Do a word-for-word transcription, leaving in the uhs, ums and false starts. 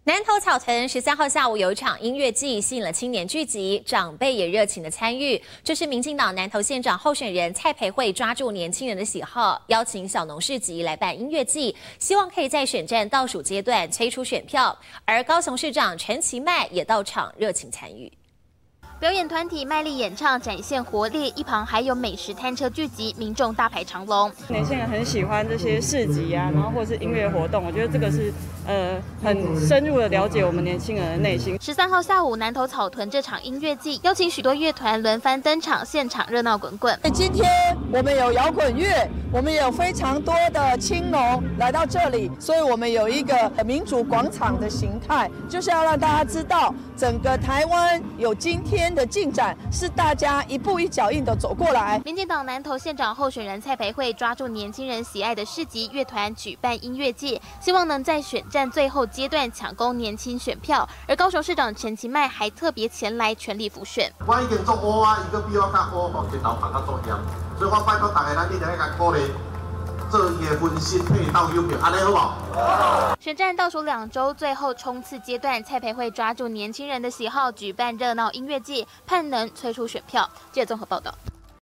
南投草屯十三号下午有一场音乐季，吸引了青年聚集，长辈也热情的参与。这是民进党南投县长候选人蔡培慧抓住年轻人的喜好，邀请小农市集来办音乐季，希望可以在选战倒数阶段催出选票。而高雄市长陈其迈也到场热情参与。 表演团体卖力演唱，展现活力，一旁还有美食摊车聚集，民众大排长龙。 年轻人很喜欢这些市集啊，然后或是音乐活动，我觉得这个是呃很深入的了解我们年轻人的内心。 十三号下午，南投草屯这场音乐季邀请许多乐团轮番登场，现场热闹滚滚。 今天我们有摇滚乐，我们有非常多的青农来到这里，所以我们有一个民主广场的形态，就是要让大家知道，整个台湾有今天 的进展是大家一步一脚印的走过来。 民进党南投县长候选人蔡培慧抓住年轻人喜爱的市集乐团举办音乐季，希望能在选战最后阶段抢攻年轻选票。而高雄市长陈其迈还特别前来全力辅选。 我已经做好啊，伊个比我较好，吼，一头拍较做险，所以我拜托大家，咱一定要甲鼓励。 做伊的分析配到优票，安尼好不好？ 选战倒数两周，最后冲刺阶段，蔡培慧抓住年轻人的喜好，举办热闹音乐季，盼能催出选票。记者综合报道。